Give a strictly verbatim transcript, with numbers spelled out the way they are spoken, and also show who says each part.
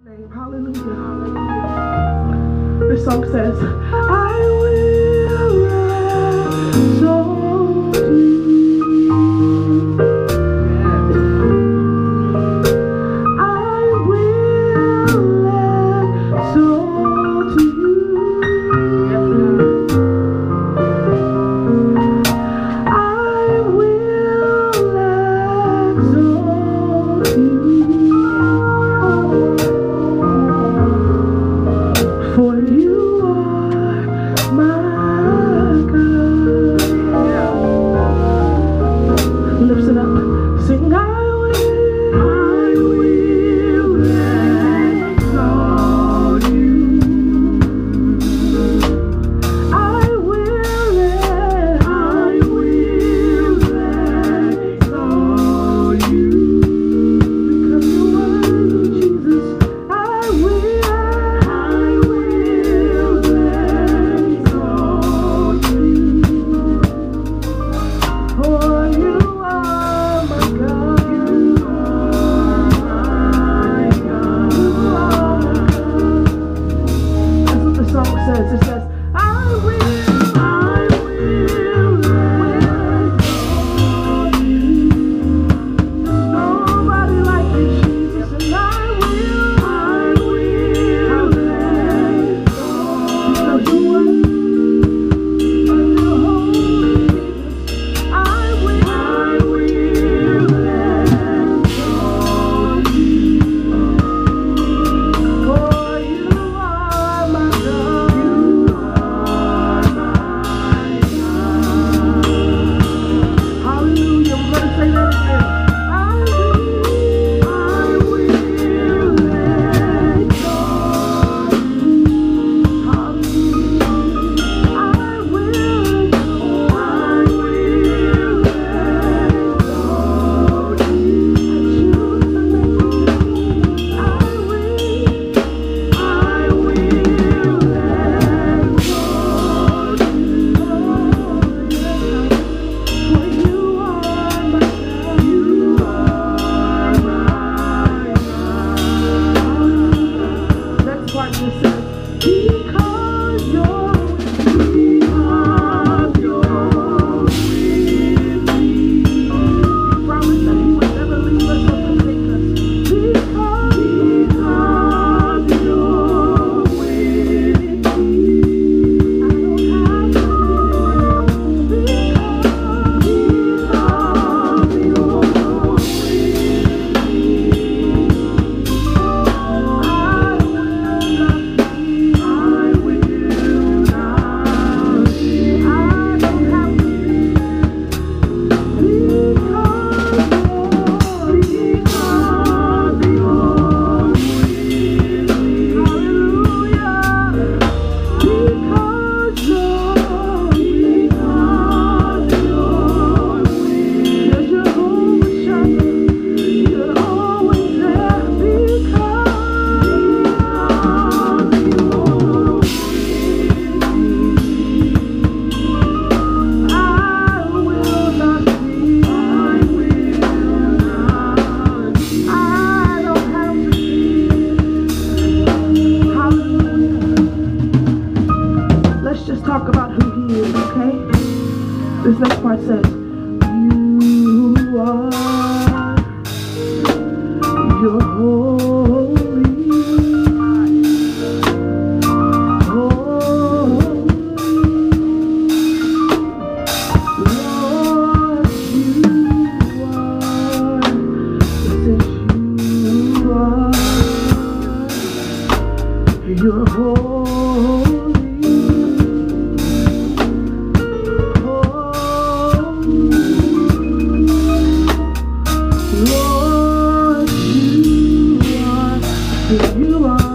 Speaker 1: Name. Hallelujah. Hallelujah. This song says, I will exalt you. I will exalt you. I will exalt you. For you are my God. Lifts it up. Sing, I will, I will exalt you. I will, I will exalt you. Because you're worthy, Jesus. I will. It says, I will, I will exalt you. There's nobody like you, Jesus, and I will, I will exalt you. Because you're holy, Jesus, I will, I will exalt you. For you are my God. Hallelujah. We're going to say that again. I will, I will exalt you. Hallelujah. I will, I will exalt you. I will, I will exalt you. For you are my God. You are my God. Next part just says, because you're with me, because you're with me. You promised that you would never leave us or forsake us. Because, because you're with me. I don't have to fear. Because, because you're with me. I will not fear. I will not fear. I don't have to fear. Because, because you're with me. Hallelujah. Because you're, because you're with me. You're Jehovah Shammah. You're always there. Because, because you're with me. I will not fear. I will not fear. I don't have to fear. Hallelujah. Let's just talk about who he is, okay? This next part says, you are, you're holy, holy, Lord, you are, it says you are, you're holy, holy, Lord, you are, you are.